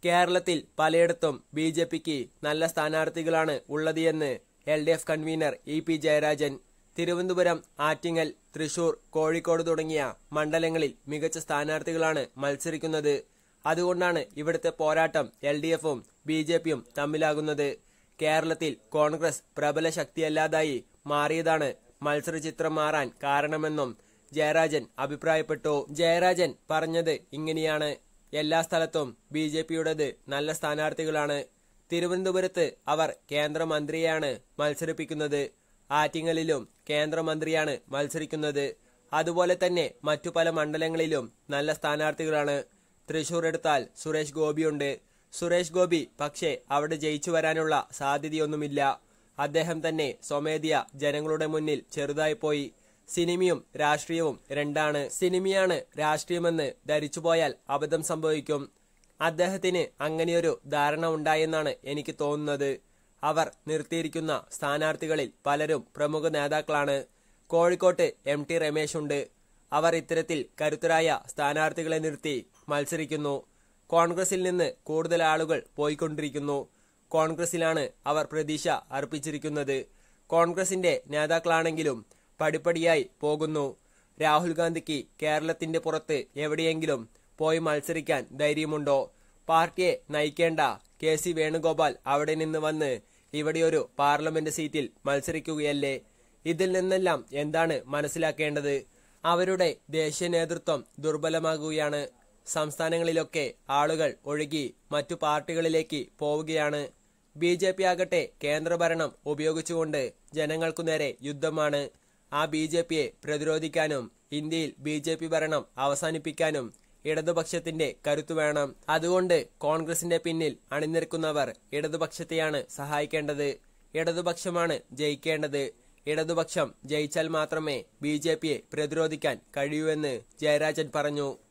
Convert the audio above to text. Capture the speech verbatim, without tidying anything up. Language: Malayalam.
കേരളത്തിൽ പലയിടത്തും ബി ജെ പിക്ക് നല്ല സ്ഥാനാർത്ഥികളാണ് ഉള്ളത് എന്ന് L D F convenor E P Jayarajan. Thiruvananthapuram, Attingal, Thrissur, Kozhikode തുടങ്ങിയ മണ്ഡലങ്ങളിൽ മികച്ച സ്ഥാനാർത്ഥികളാണ് മത്സരിക്കുന്നത്. അതുകൊണ്ടാണ് ഇവിടുത്തെ പോരാട്ടം എൽ ഡി എഫും ബി ജെ പിയും തമ്മിലാകുന്നത്. കേരളത്തിൽ കോൺഗ്രസ് പ്രബല ശക്തിയല്ലാതായി മാറിയതാണ് മത്സരചിത്രം മാറാൻ കാരണമെന്നും ജയരാജൻ അഭിപ്രായപ്പെട്ടു. ജയരാജൻ പറഞ്ഞത് ഇങ്ങനെയാണ്: എല്ലാ സ്ഥലത്തും ബി ജെ പിയുടേത് നല്ല സ്ഥാനാർത്ഥികളാണ്. തിരുവനന്തപുരത്ത് അവർ കേന്ദ്രമന്ത്രിയെയാണ് മത്സരിപ്പിക്കുന്നത്. ആറ്റിങ്ങലിലും കേന്ദ്രമന്ത്രിയാണ് മത്സരിക്കുന്നത്. അതുപോലെ തന്നെ മറ്റു പല മണ്ഡലങ്ങളിലും നല്ല സ്ഥാനാർത്ഥികളാണ്. തൃശൂർ എടുത്താൽ സുരേഷ് ഗോപിയുണ്ട്. സുരേഷ് ഗോപി പക്ഷേ അവിടെ ജയിച്ചു വരാനുള്ള സാധ്യതയൊന്നുമില്ല. അദ്ദേഹം തന്നെ സ്വമേധയാ ജനങ്ങളുടെ മുന്നിൽ ചെറുതായി പോയി. സിനിമയും രാഷ്ട്രീയവും രണ്ടാണ്. സിനിമയാണ് രാഷ്ട്രീയമെന്ന് ധരിച്ചുപോയാൽ അബദ്ധം സംഭവിക്കും. അദ്ദേഹത്തിന് അങ്ങനെയൊരു ധാരണ ഉണ്ടായെന്നാണ് എനിക്ക് തോന്നുന്നത്. അവർ നിർത്തിയിരിക്കുന്ന സ്ഥാനാർത്ഥികളിൽ പലരും പ്രമുഖ നേതാക്കളാണ്. കോഴിക്കോട്ട് എം ടി രമേശ് ഉണ്ട്. അവർ ഇത്തരത്തിൽ കരുത്തരായ സ്ഥാനാർത്ഥികളെ നിർത്തി മത്സരിക്കുന്നു. കോൺഗ്രസിൽ നിന്ന് കൂടുതൽ ആളുകൾ പോയിക്കൊണ്ടിരിക്കുന്നു. കോൺഗ്രസിലാണ് അവർ പ്രതീക്ഷ അർപ്പിച്ചിരിക്കുന്നത്. കോൺഗ്രസിന്റെ നേതാക്കളാണെങ്കിലും പടിപ്പടിയായി പോകുന്നു. രാഹുൽ ഗാന്ധിക്ക് കേരളത്തിന്റെ പുറത്ത് എവിടെയെങ്കിലും പോയി മത്സരിക്കാൻ ധൈര്യമുണ്ടോ? പാർട്ടിയെ നയിക്കേണ്ട കെ സി വേണുഗോപാൽ അവിടെ നിന്ന് വന്ന് ഇവിടെയൊരു പാർലമെന്റ് സീറ്റിൽ മത്സരിക്കുകയല്ലേ? ഇതിൽ നിന്നെല്ലാം എന്താണ് മനസ്സിലാക്കേണ്ടത്? അവരുടെ ദേശീയ നേതൃത്വം ദുർബലമാകുകയാണ്. സംസ്ഥാനങ്ങളിലൊക്കെ ആളുകൾ ഒഴുകി മറ്റു പാർട്ടികളിലേക്ക് പോവുകയാണ്. ബി ജെ പി ആകട്ടെ കേന്ദ്രഭരണം ഉപയോഗിച്ചുകൊണ്ട് ജനങ്ങൾക്കു നേരെ യുദ്ധമാണ്. ആ ബി ജെ പിയെ പ്രതിരോധിക്കാനും ഇന്ത്യയിൽ ബി ജെ പി ഭരണം അവസാനിപ്പിക്കാനും ഇടതുപക്ഷത്തിന്റെ കരുത്തു വേണം. അതുകൊണ്ട് കോൺഗ്രസിന്റെ പിന്നിൽ അണിനിരക്കുന്നവർ ഇടതുപക്ഷത്തെയാണ് സഹായിക്കേണ്ടത്. ഇടതുപക്ഷമാണ് ജയിക്കേണ്ടത്. ഇടതുപക്ഷം ജയിച്ചാൽ മാത്രമേ ബി ജെ പിയെ പ്രതിരോധിക്കാൻ കഴിയൂവെന്ന് ജയരാജൻ പറഞ്ഞു.